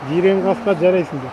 жирен қасқа жарайсыңдар.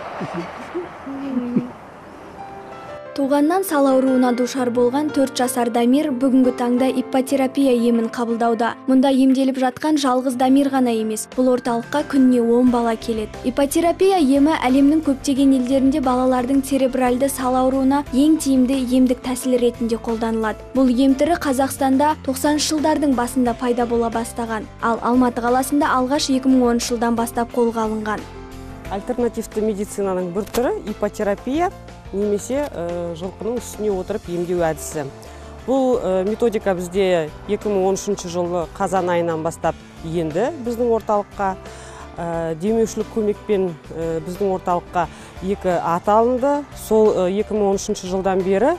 Туғаннан сал ауруына душар болған 4 жасар Дамир бүгінгі таңда иппотерапия емін қабылдауда. Мұнда емделіп жатқан жалғыз Дамир ғана емес, бұл орталыққа күніне 10 бала келеді. Иппотерапия емі әлемнің көптеген елдерінде балалардың церебральды сал ауруына ең тиімді емдік тәсіл ретінде қолданылады. Бұл ем түрі Қазақстанда 90 жылдардың басында пайда бола бастаған, ал Алматы қаласында алғаш 2010 жылдан бастап қолға алынған. Альтернативті медицинаның бір түрі иппотерапия, немесе жылқының үстіне отырып емдеу әдісі. Бұл методика бізде 2013 жылы қазан айынан бастап енді біздің орталыққа. Демеушілік көмекпен біздің орталыққа 2 ат алынды. Сол 2013 жылдан бері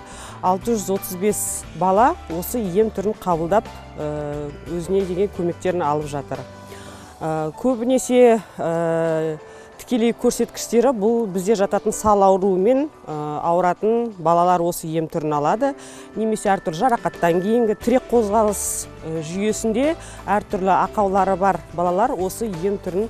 635 бала осы ем түрін қабылдап өзіне деген көмектерін алып жатыр. Көбінесе тікелей көрсеткіштері бұл бізде жататын сал ауруымен ауыратын балалар осы ем түрін алады. Немесе әртүрлі жарақаттан кейінгі тірек қозғалыс жүйесінде әртүрлі ақаулары бар балалар осы ем түрін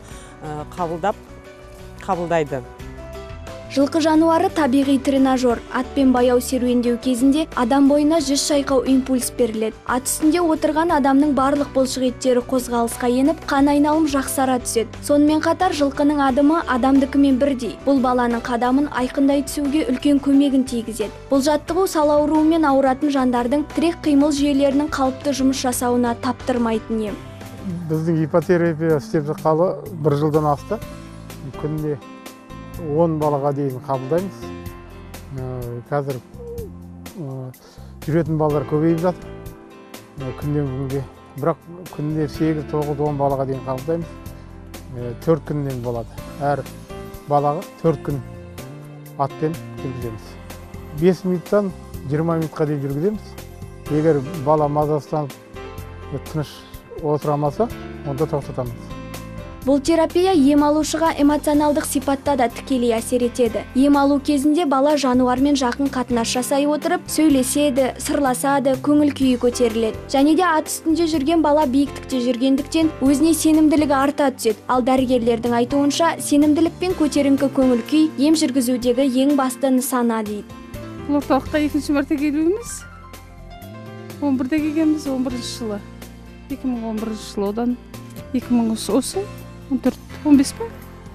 қабылдайды. Жылқы жануары табиғи тренажер. Атпен баяу серуендеу кезінде адам бойына жүз шайқау импульс беріледі. Ат үстінде отырған адамның барлық бұлшық еттері қозғалысқа еніп, қан айналым жақсара түседі. Сонымен қатар жылқының адымы адамдыкімен бірдей. Бұл баланың қадамын айқындай түсуге үлкен көмегін тигізеді. Бұл жаттығу сал ауруымен ауыратын жандардың тірек қимыл жүйелерінің қалыпты жұмыс жасауына таптырмайтын ем. Біздің иппотерапия істеп жатқалы 1 жылдан асты. Күнде 10 балаға дейін қабылдаймыз. Қазір жүретін балалар көбейіп жатыр. Күннен күнге. Бірақ күнде 8, 9, 10 балаға дейін қабылдаймыз. 4 күннен болады. Әр балаға 4 күн атпен жүргіземіз. 5 минуттан 20 минутқа дейін жүргіземіз. Егер бала мазасызданып тыныш отыра алмаса, онда тоқтатамыз. Бұл терапия ем алушыға эмоционалдық сипатта да тікелей әсер етеді. Ем алу кезінде бала жануармен жақын қатынас жасай отырып, сөйлеседі, сырласады, көңіл күйі көтеріледі. Және де ат үстінде жүрген бала биіктікте жүргендіктен өзіне сенімділігі арта түседі. Ал дәрігерлердің айтуынша, сенімділік пен көтеріңкі көңіл күй ем жүргізудегі ең басты нысана дейді. Бұл орталыққа 2-ші мәрте келуіміз 11-де келгенбіз, 11-ші жылы. 2011 жылы, одан 2014, 15 па?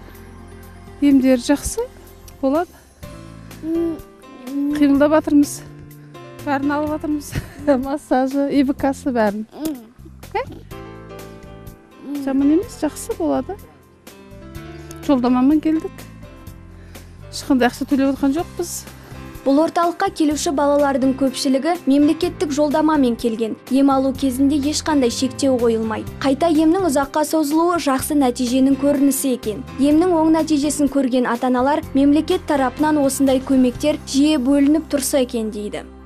Емдер жақсы болады. Қимылдап жатырмыз. Бәрін алып жатырмыз. Массажы, ИБК-сы бәрін. Жаман емес, жақсы болады. Жолдамамен келдік. Ешқандай ақша төлеп отқан жоқпыз. Бұл орталыққа келуші балалардың көпшілігі мемлекеттік жолдамамен келген. Ем алу кезінде ешқандай шектеу қойылмайды. Қайта емнің ұзаққа созылуы жақсы нәтиженің көрінісі екен. Емнің оң нәтижесін көрген ата-аналар мемлекет тарапынан осындай көмектер жиі бөлініп тұрса екен дейді.